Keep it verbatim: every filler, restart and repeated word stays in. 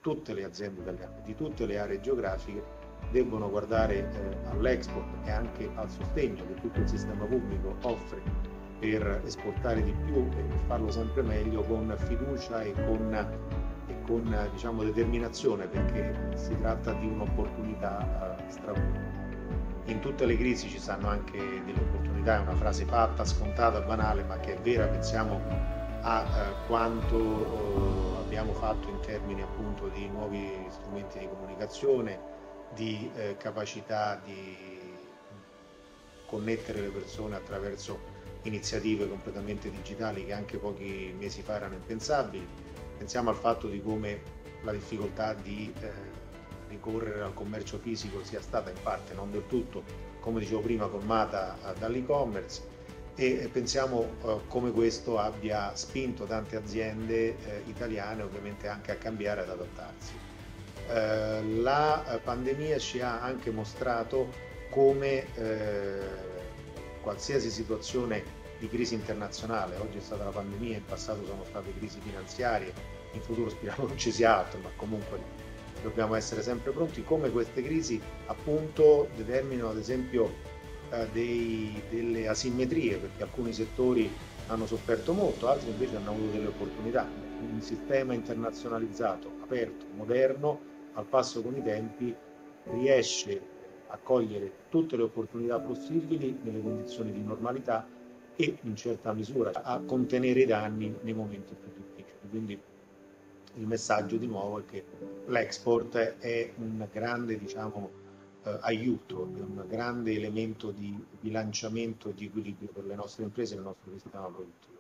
tutte le aziende italiane, di tutte le aree geografiche, debbono guardare eh, all'export e anche al sostegno che tutto il sistema pubblico offre per esportare di più e farlo sempre meglio con fiducia e con, e con diciamo, determinazione, perché si tratta di un'opportunità uh, straordinaria. In tutte le crisi ci stanno anche delle opportunità, è una frase fatta, scontata, banale, ma che è vera. Pensiamo a uh, quanto uh, abbiamo fatto in termini appunto di nuovi strumenti di comunicazione, di eh, capacità di connettere le persone attraverso iniziative completamente digitali che anche pochi mesi fa erano impensabili. Pensiamo al fatto di come la difficoltà di eh, ricorrere al commercio fisico sia stata in parte, non del tutto, come dicevo prima, colmata eh, dall'e-commerce, e pensiamo eh, come questo abbia spinto tante aziende eh, italiane ovviamente anche a cambiare, ad adattarsi. Eh, la pandemia ci ha anche mostrato come eh, qualsiasi situazione di crisi internazionale, oggi è stata la pandemia, in passato sono state crisi finanziarie, in futuro speriamo non ci sia altro, ma comunque dobbiamo essere sempre pronti, come queste crisi appunto determinano ad esempio eh, dei, delle asimmetrie, perché alcuni settori hanno sofferto molto, altri invece hanno avuto delle opportunità. Un sistema internazionalizzato, aperto, moderno, al passo con i tempi, riesce a cogliere tutte le opportunità possibili nelle condizioni di normalità e in certa misura a contenere i danni nei momenti più difficili. Quindi il messaggio di nuovo è che l'export è un grande, diciamo, eh, aiuto, è un grande elemento di bilanciamento e di equilibrio per le nostre imprese e il nostro sistema produttivo.